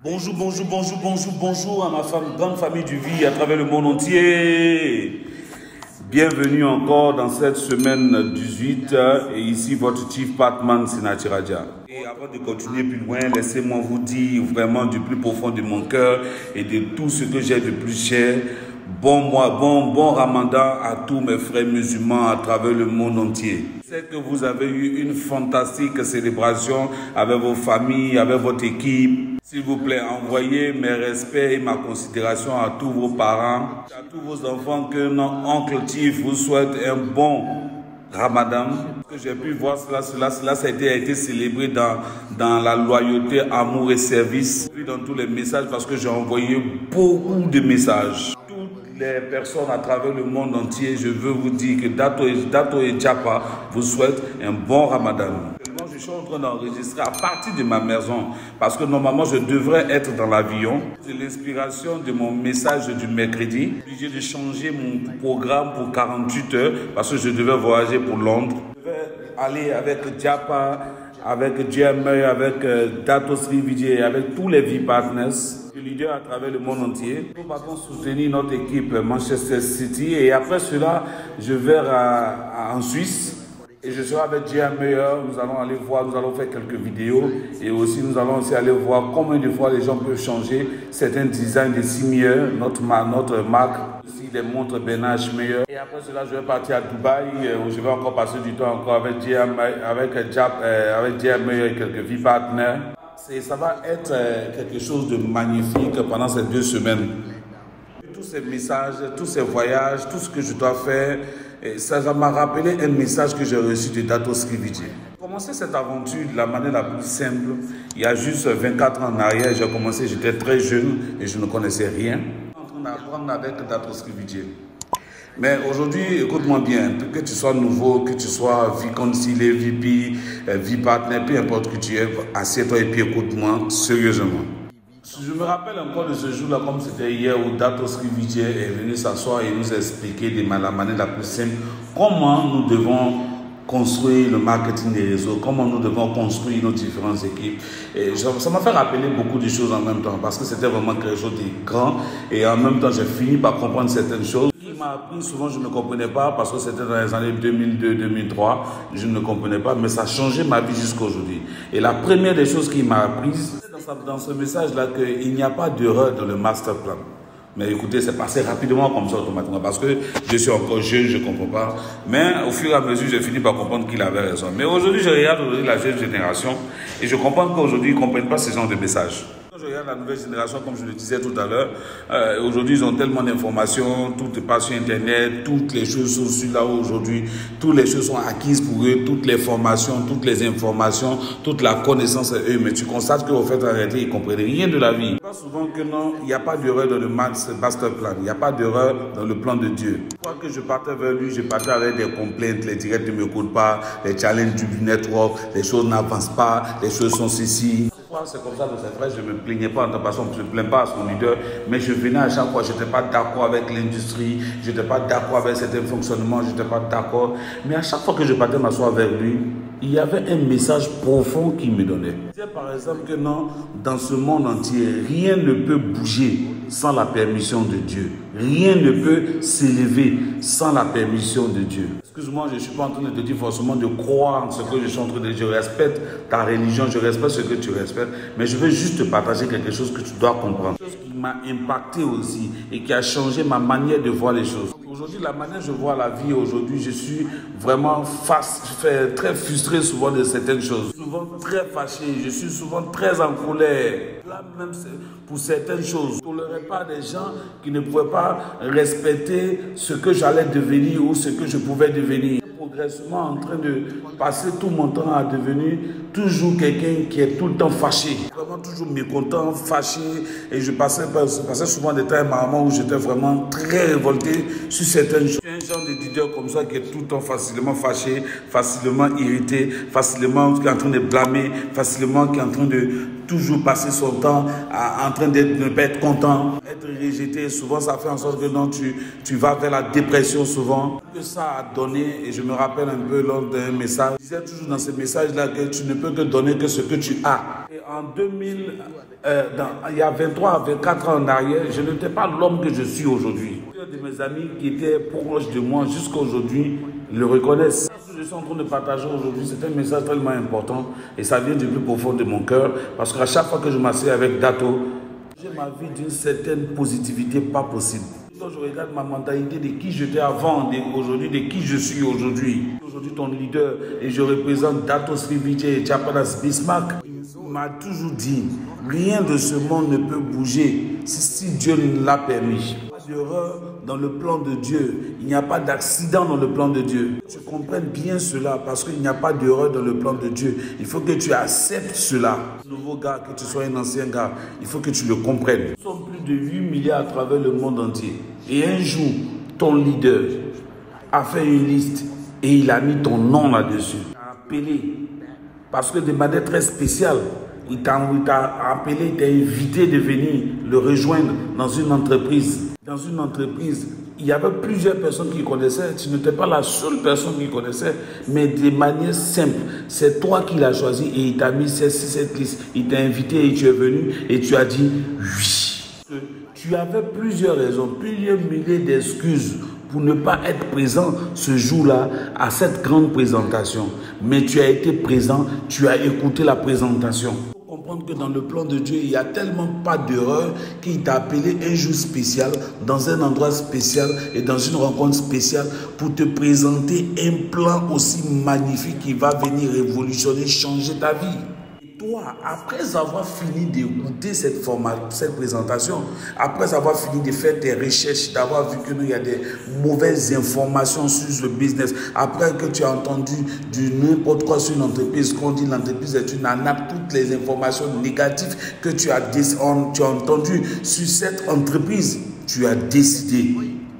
Bonjour, bonjour, bonjour, bonjour, bonjour à ma grande famille du vie à travers le monde entier. Bienvenue encore dans cette semaine 18 et ici votre Chief Batman Sinati Raja. Et avant de continuer plus loin, laissez-moi vous dire vraiment du plus profond de mon cœur et de tout ce que j'ai de plus cher. Bon Ramadan à tous mes frères musulmans à travers le monde entier. Je sais que vous avez eu une fantastique célébration avec vos familles, avec votre équipe. S'il vous plaît, envoyez mes respects et ma considération à tous vos parents, à tous vos enfants, que notre oncle Chief vous souhaite un bon Ramadan. Que j'ai pu voir cela ça a été célébré dans la loyauté, amour et service. Dans tous les messages parce que j'ai envoyé beaucoup de messages. Les personnes à travers le monde entier, je veux vous dire que Dato et Japa vous souhaitent un bon Ramadan. Je suis en train d'enregistrer à partir de ma maison parce que normalement je devrais être dans l'avion. C'est l'inspiration de mon message du mercredi. J'ai obligé de changer mon programme pour 48 heures parce que je devais voyager pour Londres. Je devais aller avec Japa, avec GMA, avec Dato Srividje, avec tous les V-Partners. Leader à travers le monde entier. Nous allons soutenir notre équipe Manchester City et après cela, je vais en Suisse et je serai avec GMA. Nous allons aller voir, nous allons faire quelques vidéos et aussi nous allons aussi aller voir combien de fois les gens peuvent changer certains designs de Simier, notre marque, aussi des montres Benach meilleurs. Et après cela, je vais partir à Dubaï où je vais encore passer du temps encore avec GMA, et quelques V-Partners. Ça va être quelque chose de magnifique pendant ces 2 semaines. Tous ces messages, tous ces voyages, tout ce que je dois faire, ça m'a rappelé un message que j'ai reçu de Dato Srividje. J'ai commencé cette aventure de la manière la plus simple. Il y a juste 24 ans en arrière, j'ai commencé, j'étais très jeune et je ne connaissais rien. Je suis en train d'apprendre avec Dato Srividje. Mais aujourd'hui, écoute-moi bien, que tu sois nouveau, que tu sois V-Concilé, VP, V-Partner, peu importe que tu es, assieds-toi et puis écoute-moi sérieusement. Je me rappelle encore de ce jour-là comme c'était hier où Dato Srividje est venu s'asseoir et nous expliquer de la manière la plus simple comment nous devons construire le marketing des réseaux, comment nous devons construire nos différentes équipes. Et ça m'a fait rappeler beaucoup de choses en même temps parce que c'était vraiment quelque chose de grand et en même temps j'ai fini par comprendre certaines choses. Il m'a appris, souvent je ne comprenais pas parce que c'était dans les années 2002-2003, je ne comprenais pas, mais ça a changé ma vie jusqu'à aujourd'hui. Et la première des choses qu'il m'a apprises, dans ce message-là, qu'il n'y a pas d'erreur dans le master plan. Mais écoutez, c'est passé rapidement comme ça automatiquement parce que je suis encore jeune, je ne comprends pas. Mais au fur et à mesure, j'ai fini par comprendre qu'il avait raison. Mais aujourd'hui, je regarde la jeune génération et je comprends qu'aujourd'hui, ils ne comprennent pas ce genre de messages. Quand je regarde la nouvelle génération, comme je le disais tout à l'heure, aujourd'hui, ils ont tellement d'informations, tout est pas sur Internet, toutes les choses sont sur là aujourd'hui, toutes les choses sont acquises pour eux, toutes les formations, toutes les informations, toute la connaissance à eux. Mais tu constates qu'au fait, en réalité, ils ne comprennent rien de la vie. Pas souvent que non, il n'y a pas d'erreur dans le master plan, il n'y a pas d'erreur dans le plan de Dieu. Fois que je partais vers lui, je partais avec des complaintes, les directs ne m'écoutent pas, les challenges du network, les choses n'avancent pas, les choses sont ceci. C'est comme ça de cette phrase, je ne me plaignais pas en tant que personne, je ne me plains pas à son leader, mais je venais à chaque fois, je n'étais pas d'accord avec l'industrie, je n'étais pas d'accord avec certains fonctionnements, je n'étais pas d'accord. Mais à chaque fois que je partais m'asseoir avec lui, il y avait un message profond qu'il me donnait. Il disait par exemple que non, dans ce monde entier, rien ne peut bouger sans la permission de Dieu. Rien ne peut s'élever sans la permission de Dieu. Excuse-moi, je ne suis pas en train de te dire forcément de croire en ce que je suis en train de dire. Je respecte ta religion, je respecte ce que tu respectes, mais je veux juste te partager quelque chose que tu dois comprendre. Quelque chose qui m'a impacté aussi et qui a changé ma manière de voir les choses. Aujourd'hui, la manière dont je vois la vie aujourd'hui, je suis vraiment très frustré souvent de certaines choses. Souvent très fâché, je suis souvent très en colère. Là même pour certaines choses. Je ne tolérais pas des gens qui ne pouvaient pas respecter ce que j'allais devenir ou ce que je pouvais devenir. Progressivement en train de passer tout mon temps à devenir toujours quelqu'un qui est tout le temps fâché. Vraiment toujours mécontent, fâché. Et je passais souvent des temps à un moment où j'étais vraiment très révolté sur certaines choses. Un genre de leader comme ça qui est tout le temps facilement fâché, facilement irrité, facilement qui est en train de blâmer, facilement qui est en train de toujours passer son temps en train de ne pas être content, être rejeté. Souvent, ça fait en sorte que non, tu vas vers la dépression souvent. Que ça a donné, et je me rappelle un peu lors d'un message, je disais toujours dans ce message-là que tu ne peux que donner que ce que tu as. Et en 2000, il y a 23 à 24 ans en arrière, je n'étais pas l'homme que je suis aujourd'hui. Plusieurs de mes amis qui étaient proches de moi jusqu'à aujourd'hui le reconnaissent. Ce que je suis en train de partager aujourd'hui, c'est un message tellement important et ça vient du plus profond de mon cœur parce qu'à chaque fois que je m'assieds avec Dato, j'ai ma vie d'une certaine positivité pas possible. Quand je regarde ma mentalité de qui j'étais avant, aujourd'hui, de qui je suis aujourd'hui. Aujourd'hui, ton leader, et je représente Dato Sri Vijay Chapadas Bismarck, m'a toujours dit, rien de ce monde ne peut bouger si Dieu l'a permis. Il n'y a pas d'erreur dans le plan de Dieu. Il n'y a pas d'accident dans le plan de Dieu. Tu comprennes bien cela parce qu'il n'y a pas d'erreur dans le plan de Dieu. Il faut que tu acceptes cela. Nouveau gars, que tu sois un ancien gars, il faut que tu le comprennes. Nous sommes plus de 8 milliards à travers le monde entier. Et un jour, ton leader a fait une liste et il a mis ton nom là-dessus. Il t'a appelé parce que de manière très spéciale, il t'a appelé, il t'a invité de venir le rejoindre dans une entreprise. Dans une entreprise, il y avait plusieurs personnes qui connaissaient. Tu n'étais pas la seule personne qui connaissait, mais de manière simple. C'est toi qui l'as choisi et il t'a mis cette liste. Il t'a invité et tu es venu et tu as dit oui. Tu avais plusieurs raisons, plusieurs milliers d'excuses pour ne pas être présent ce jour-là à cette grande présentation. Mais tu as été présent, tu as écouté la présentation. Il faut comprendre que dans le plan de Dieu, il n'y a tellement pas d'erreur qu'il t'a appelé un jour spécial, dans un endroit spécial et dans une rencontre spéciale pour te présenter un plan aussi magnifique qui va venir révolutionner, changer ta vie. Toi, après avoir fini d'écouter cette présentation, après avoir fini de faire tes recherches, d'avoir vu qu'il y a des mauvaises informations sur le business, après que tu as entendu du n'importe quoi sur une entreprise, qu'on dit l'entreprise est une arnaque, toutes les informations négatives que tu as entendues sur cette entreprise, tu as décidé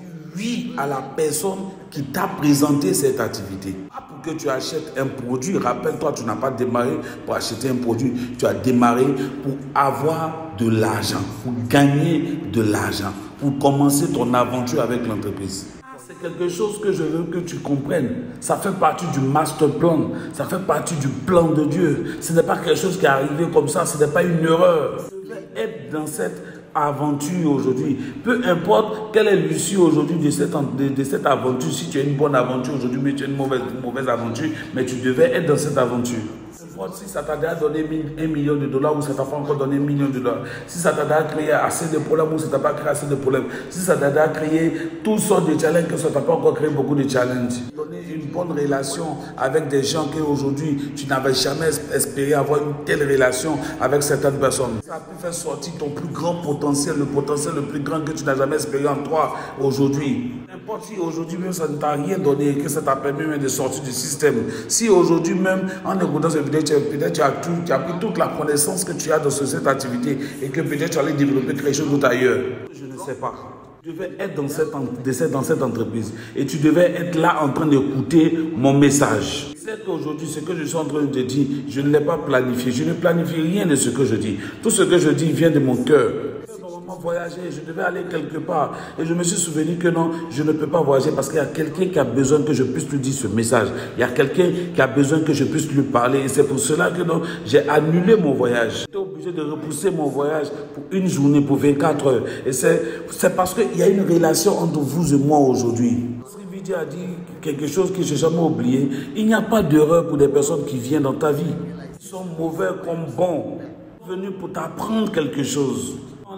oui à la personne qui t'a présenté cette activité. Pour que tu achètes un produit, rappelle-toi, tu n'as pas démarré pour acheter un produit, tu as démarré pour avoir de l'argent, pour gagner de l'argent, pour commencer ton aventure avec l'entreprise. C'est quelque chose que je veux que tu comprennes. Ça fait partie du master plan, ça fait partie du plan de Dieu. Ce n'est pas quelque chose qui est arrivé comme ça, ce n'est pas une erreur. Tu veux être dans cette aventure aujourd'hui. Peu importe quelle est l'issue aujourd'hui de cette aventure, si tu as une bonne aventure aujourd'hui, mais tu as une mauvaise aventure, mais tu devais être dans cette aventure. Si ça t'a déjà donné $1 million ou ça t'a pas encore donné $1 million, si ça t'a déjà créé assez de problèmes ou ça t'a pas créé assez de problèmes, si ça t'a déjà créé toutes sortes de challenges que ça t'a pas encore créé beaucoup de challenges. Donner une bonne relation avec des gens qu'aujourd'hui tu n'avais jamais espéré avoir une telle relation avec certaines personnes. Ça a pu faire sortir ton plus grand potentiel, le potentiel le plus grand que tu n'as jamais espéré en toi aujourd'hui. N'importe si aujourd'hui même ça ne t'a rien donné, que ça t'a permis même de sortir du système. Si aujourd'hui même en écoutant cette vidéo, peut-être tu as pris toute la connaissance que tu as dans cette activité et que peut-être tu allais développer quelque chose d'autre ailleurs. Je ne sais pas. Tu devais être dans cette entreprise et tu devais être là en train d'écouter mon message. C'est qu'aujourd'hui, ce que je suis en train de te dire, je ne l'ai pas planifié. Je ne planifie rien de ce que je dis. Tout ce que je dis vient de mon cœur. Voyager, je devais aller quelque part et je me suis souvenu que non, je ne peux pas voyager parce qu'il y a quelqu'un qui a besoin que je puisse lui dire ce message. Il y a quelqu'un qui a besoin que je puisse lui parler et c'est pour cela que non, j'ai annulé mon voyage. J'étais obligé de repousser mon voyage pour une journée, pour 24 heures. Et c'est parce qu'il y a une relation entre vous et moi aujourd'hui. Sri Vijay a dit quelque chose que je n'ai jamais oublié. Il n'y a pas d'erreur pour des personnes qui viennent dans ta vie. Ils sont mauvais comme bons. Ils sont venus pour t'apprendre quelque chose.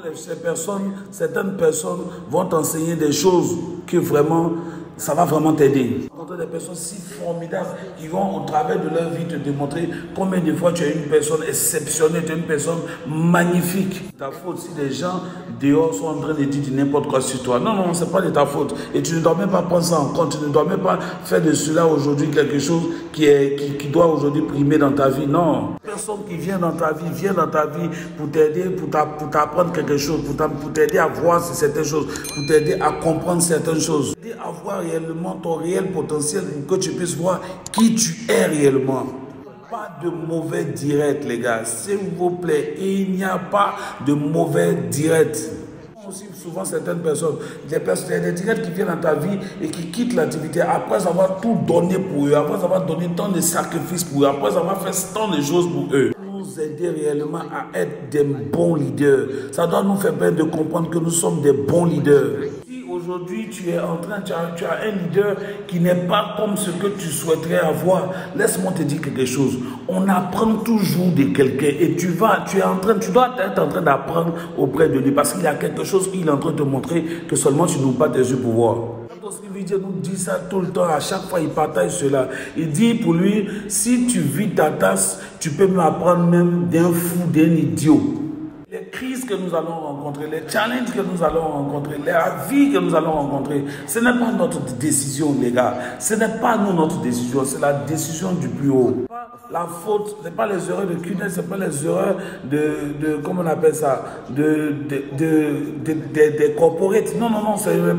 Certaines personnes vont t'enseigner des choses que vraiment, ça va vraiment t'aider. Des personnes si formidables qui vont au travers de leur vie te démontrer combien de fois tu es une personne exceptionnelle, tu es une personne magnifique. Ta faute si les gens dehors sont en train de dire n'importe quoi sur toi. Non, non, ce n'est pas de ta faute. Et tu ne dois même pas prendre ça en compte. Tu ne dois même pas faire de cela aujourd'hui quelque chose qui doit aujourd'hui primer dans ta vie. Non. Personne qui vient dans ta vie pour t'aider, pour t'apprendre quelque chose, pour t'aider à voir certaines choses, pour t'aider à comprendre certaines choses. T'aider à voir réellement ton réel potentiel pour que tu puisses voir qui tu es réellement. Pas Pas de mauvais direct, les gars. S'il vous plaît, il n'y a pas de mauvais direct. Aussi, souvent, certaines personnes, des directs qui viennent dans ta vie et qui quittent l'activité après avoir tout donné pour eux, après avoir donné tant de sacrifices pour eux, après avoir fait tant de choses pour eux. Nous aider réellement à être des bons leaders. Ça doit nous faire bien de comprendre que nous sommes des bons leaders. Aujourd'hui, tu es en train, tu as un leader qui n'est pas comme ce que tu souhaiterais avoir. Laisse-moi te dire quelque chose. On apprend toujours de quelqu'un et tu dois être en train d'apprendre auprès de lui parce qu'il y a quelque chose qu'il est en train de te montrer que seulement tu n'ouvres pas tes yeux pour voir. Dieu nous dit ça tout le temps, à chaque fois il partage cela. Il dit pour lui, si tu vis ta tasse, tu peux me apprendre même d'un fou, d'un idiot. Les crises que nous allons rencontrer, les challenges que nous allons rencontrer, la vie que nous allons rencontrer, ce n'est pas notre décision, les gars. Ce n'est pas nous notre décision, c'est la décision du plus haut. La faute, ce n'est pas les erreurs de Kudel, ce n'est pas les erreurs comment on appelle ça, des corporates. Non, non, non, ce n'est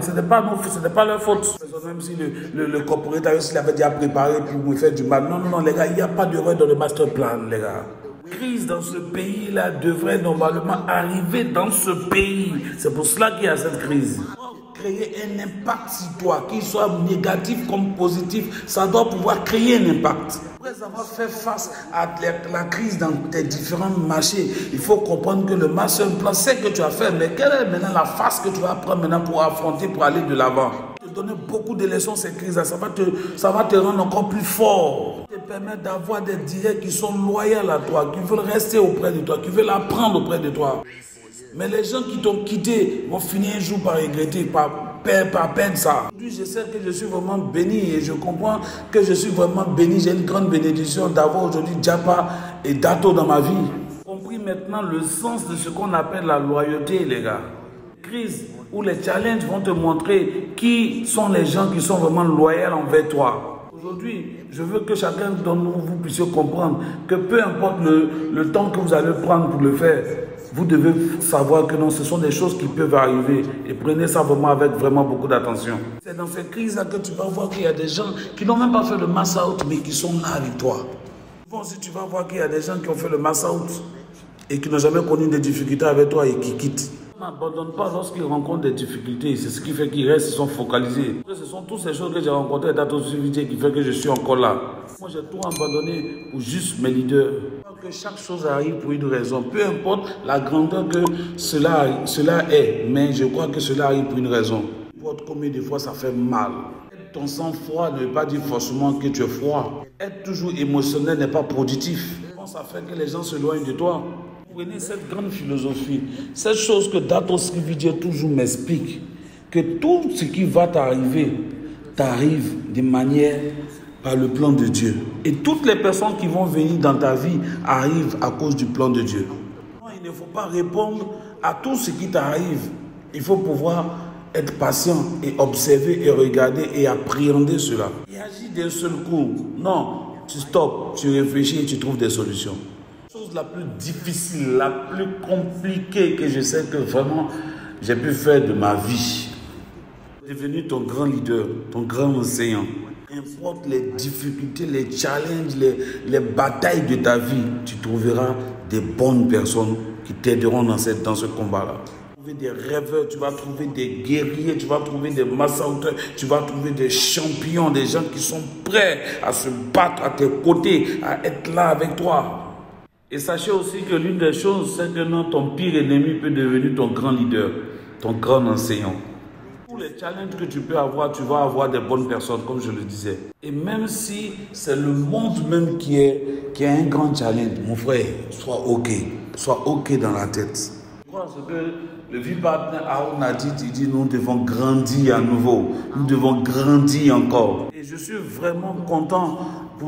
pas leur faute. Même si le corporate, s'il avait déjà préparé pour me faire du mal. Non, non, non, les gars, il n'y a pas d'erreur dans le master plan, les gars. La crise dans ce pays-là devrait normalement arriver dans ce pays. C'est pour cela qu'il y a cette crise. Créer un impact sur toi, qu'il soit négatif comme positif, ça doit pouvoir créer un impact. Après avoir fait face à la crise dans tes différents marchés, il faut comprendre que le master plan, c'est que tu as fait, mais quelle est maintenant la phase que tu vas prendre maintenant pour affronter, pour aller de l'avant? Te donner beaucoup de leçons ces crises-là, ça va te rendre encore plus fort. Te permettre d'avoir des directs qui sont loyaux à toi, qui veulent rester auprès de toi, qui veulent apprendre auprès de toi. Mais les gens qui t'ont quitté vont finir un jour par regretter, par peine ça. Aujourd'hui, je sais que je suis vraiment béni et je comprends que je suis vraiment béni. J'ai une grande bénédiction d'avoir aujourd'hui Japa et Dato dans ma vie. J'ai compris maintenant le sens de ce qu'on appelle la loyauté, les gars. Crise où les challenges vont te montrer qui sont les gens qui sont vraiment loyaux envers toi. Aujourd'hui, je veux que chacun d'entre vous puisse comprendre que peu importe le temps que vous allez prendre pour le faire, vous devez savoir que non, ce sont des choses qui peuvent arriver. Et prenez ça vraiment avec vraiment beaucoup d'attention. C'est dans ces crises-là que tu vas voir qu'il y a des gens qui n'ont même pas fait le mass out, mais qui sont là avec toi. Bon, si tu vas voir qu'il y a des gens qui ont fait le mass out et qui n'ont jamais connu des difficultés avec toi et qui quittent. N'abandonne pas lorsqu'ils rencontrent des difficultés. C'est ce qui fait qu'ils restent, ils sont focalisés. Ce sont toutes ces choses que j'ai rencontrées dans ton suivi qui fait que je suis encore là. Moi, j'ai tout abandonné pour juste mes leaders. Que chaque chose arrive pour une raison. Peu importe la grandeur que cela est, mais je crois que cela arrive pour une raison. Peu importe combien de fois ça fait mal. Être ton sang-froid ne veut pas dire forcément que tu es froid. Être toujours émotionnel n'est pas productif. Ça fait que les gens s'éloignent de toi. Prenez cette grande philosophie, cette chose que Dato Srividya toujours m'explique, que tout ce qui va t'arriver, t'arrive de manière par le plan de Dieu. Et toutes les personnes qui vont venir dans ta vie arrivent à cause du plan de Dieu. Il ne faut pas répondre à tout ce qui t'arrive. Il faut pouvoir être patient et observer et regarder et appréhender cela. Et agir d'un seul coup. Non, tu stoppes, tu réfléchis et tu trouves des solutions. La chose la plus difficile, la plus compliquée que je sais que vraiment j'ai pu faire de ma vie. Devenu ton grand leader, ton grand enseignant. Importe les difficultés, les challenges, les batailles de ta vie, tu trouveras des bonnes personnes qui t'aideront dans ce combat-là. Tu vas trouver des rêveurs, tu vas trouver des guerriers, tu vas trouver des massauteurs, tu vas trouver des champions, des gens qui sont prêts à se battre à tes côtés, à être là avec toi. Et sachez aussi que l'une des choses, c'est que non, ton pire ennemi peut devenir ton grand leader, ton grand enseignant. Tous les challenges que tu peux avoir, tu vas avoir des bonnes personnes, comme je le disais. Et même si c'est le monde même qui a un grand challenge, mon frère, sois OK dans la tête. Je crois que le vice-partenaire Aaron a dit, il dit, nous devons grandir à nouveau, nous devons grandir encore. Et je suis vraiment content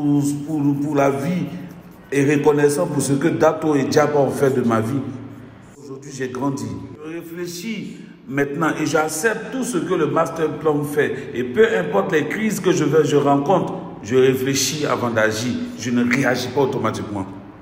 pour la vie et reconnaissant pour ce que Dato et Japa ont fait de ma vie. Aujourd'hui, j'ai grandi. Je réfléchis maintenant et j'accepte tout ce que le master plan fait. Et peu importe les crises que je rencontre, je réfléchis avant d'agir. Je ne réagis pas automatiquement.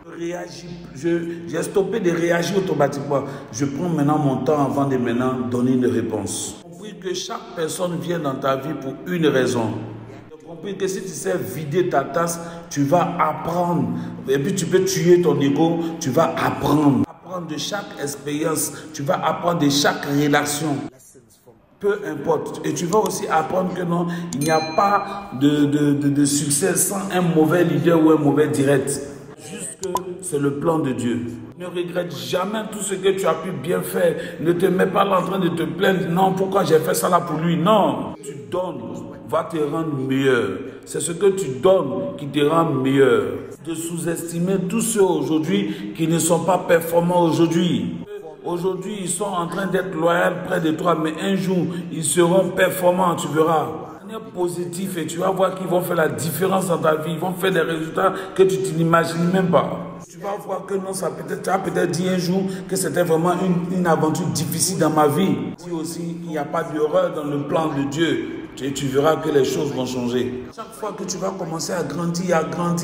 J'ai stoppé de réagir automatiquement. Je prends maintenant mon temps avant de donner une réponse. J'ai compris que chaque personne vient dans ta vie pour une raison. J'ai compris que si tu sais vider ta tasse, tu vas apprendre. Et puis tu peux tuer ton ego, tu vas apprendre. Apprendre de chaque expérience, tu vas apprendre de chaque relation. Peu importe. Et tu vas aussi apprendre que non, il n'y a pas de succès sans un mauvais leader ou un mauvais direct. Juste que c'est le plan de Dieu. Ne regrette jamais tout ce que tu as pu bien faire. Ne te mets pas là en train de te plaindre. Non, pourquoi j'ai fait ça là pour lui? Non. Tu donnes, va te rendre meilleur. C'est ce que tu donnes qui te rend meilleur. De sous-estimer tous ceux aujourd'hui qui ne sont pas performants aujourd'hui. Aujourd'hui, ils sont en train d'être loyaux près de toi, mais un jour, ils seront performants, tu verras. Positif, et tu vas voir qu'ils vont faire la différence dans ta vie. Ils vont faire des résultats que tu n'imagines même pas. Tu vas voir que non, tu as peut-être dit un jour que c'était vraiment une aventure difficile dans ma vie. Si aussi il n'y a pas d'erreur dans le plan de Dieu, tu verras que les choses vont changer. Chaque fois que tu vas commencer à grandir,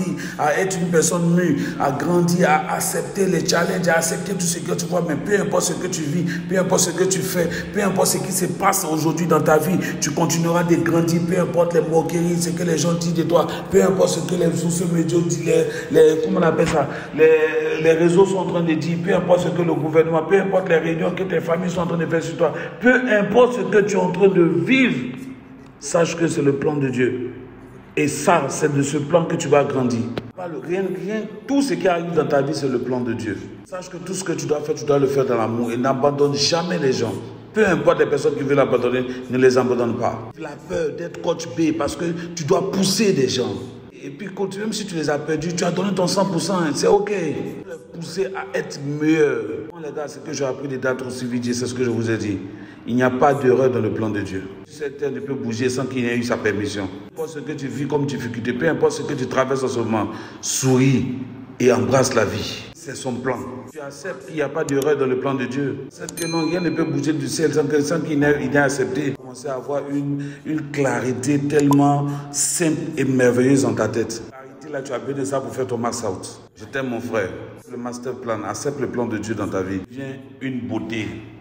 à être une personne mûre, à grandir, à accepter les challenges, à accepter tout ce que tu vois, mais peu importe ce que tu vis, peu importe ce que tu fais, peu importe ce qui se passe aujourd'hui dans ta vie, tu continueras de grandir, peu importe les moqueries, ce que les gens disent de toi, peu importe ce que les sociaux médias disent, comment on appelle ça, les réseaux sont en train de dire, peu importe ce que le gouvernement, peu importe les réunions que tes familles sont en train de faire sur toi, peu importe ce que tu es en train de vivre, sache que c'est le plan de Dieu. Et ça, c'est de ce plan que tu vas grandir. Rien, tout ce qui arrive dans ta vie, c'est le plan de Dieu. Sache que tout ce que tu dois faire, tu dois le faire dans l'amour. Et n'abandonne jamais les gens. Peu importe les personnes qui veulent abandonner, ne les abandonne pas. La peur d'être coach B, parce que tu dois pousser des gens. Et puis, même si tu les as perdus, tu as donné ton 100%, c'est OK. Pousser à être meilleur. Les gars, ce que j'ai appris des dates aussi vite, c'est ce que je vous ai dit. Il n'y a pas d'erreur dans le plan de Dieu. Cette terre ne peut bouger sans qu'il ait eu sa permission. Peu importe ce que tu vis comme difficulté, peu importe ce que tu traverses en ce moment, souris et embrasse la vie. C'est son plan. Tu acceptes qu'il n'y a pas d'erreur dans le plan de Dieu. C'est que non, rien ne peut bouger du ciel sans qu'il ait accepté. Commencer à avoir une clarité tellement simple et merveilleuse dans ta tête. Là, tu as besoin de ça pour faire ton max out. Je t'aime, mon frère. Le master plan, accepte le plan de Dieu dans ta vie. Viens une beauté.